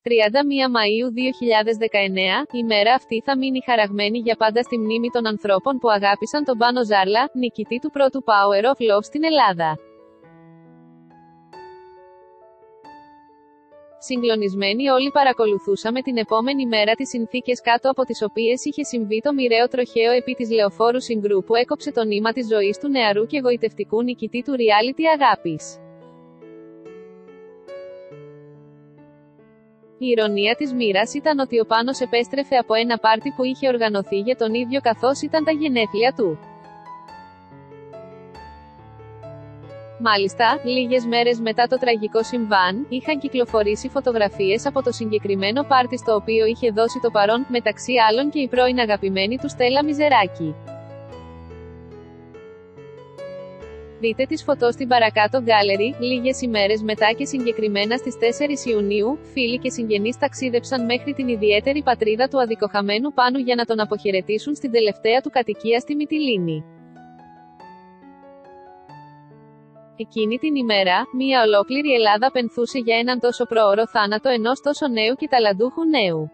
31 Μαΐου 2019, η μέρα αυτή θα μείνει χαραγμένη για πάντα στη μνήμη των ανθρώπων που αγάπησαν τον Πάνο Ζάρλα, νικητή του πρώτου Power of Love στην Ελλάδα. Συγκλονισμένοι όλοι παρακολουθούσαμε την επόμενη μέρα τις συνθήκες κάτω από τις οποίες είχε συμβεί το μοιραίο τροχαίο επί της λεωφόρου Συγκρού που έκοψε το νήμα της ζωής του νεαρού και εγωιτευτικού νικητή του reality αγάπης. Η ηρωνία της μοίρας ήταν ότι ο Πάνος επέστρεφε από ένα πάρτι που είχε οργανωθεί για τον ίδιο καθώς ήταν τα γενέθλια του. Μάλιστα, λίγες μέρες μετά το τραγικό συμβάν, είχαν κυκλοφορήσει φωτογραφίες από το συγκεκριμένο πάρτι στο οποίο είχε δώσει το παρόν, μεταξύ άλλων και η πρώην αγαπημένη του Στέλλα Μιζεράκη. Δείτε τις φωτός στην παρακάτω γκάλερι. Λίγες ημέρες μετά και συγκεκριμένα στις 4 Ιουνίου, φίλοι και συγγενείς ταξίδεψαν μέχρι την ιδιαίτερη πατρίδα του αδικοχαμένου Πάνου για να τον αποχαιρετήσουν στην τελευταία του κατοικία στη Μυτιλήνη. Εκείνη την ημέρα, μια ολόκληρη Ελλάδα πενθούσε για έναν τόσο πρόωρο θάνατο ενός τόσο νέου και ταλαντούχου νέου.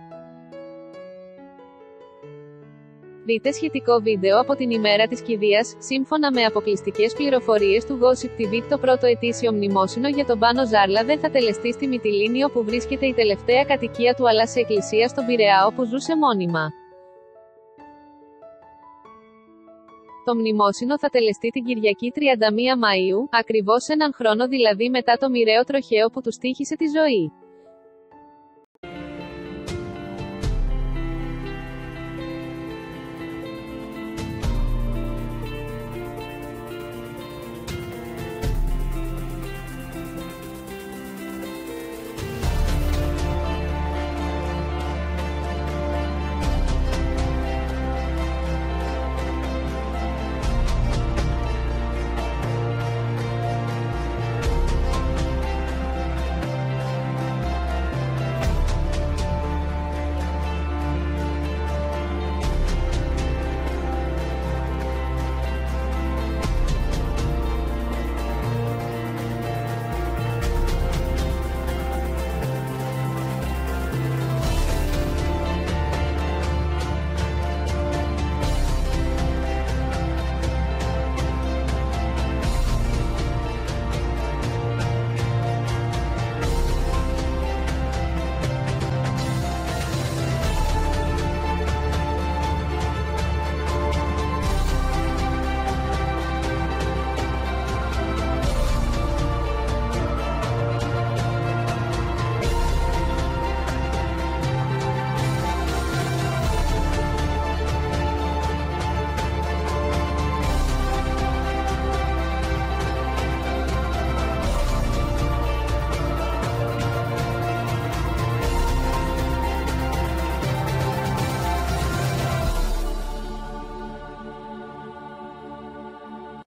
Δείτε σχετικό βίντεο από την ημέρα της κηδείας. Σύμφωνα με αποκλειστικές πληροφορίες του Gossip TV, το πρώτο ετήσιο μνημόσυνο για τον Πάνο Ζάρλα δεν θα τελεστεί στη Μυτιλήνη όπου βρίσκεται η τελευταία κατοικία του αλλά σε εκκλησία στον Πειραιά όπου ζούσε μόνιμα. Το μνημόσυνο θα τελεστεί την Κυριακή 31 Μαΐου, ακριβώς έναν χρόνο δηλαδή μετά το μοιραίο τροχαίο που του στοίχησε τη ζωή.